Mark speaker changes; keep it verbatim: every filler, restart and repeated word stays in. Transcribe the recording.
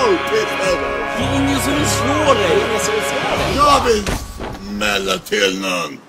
Speaker 1: Det är ingen som vill slå dig.
Speaker 2: Jag vill smälla till någon.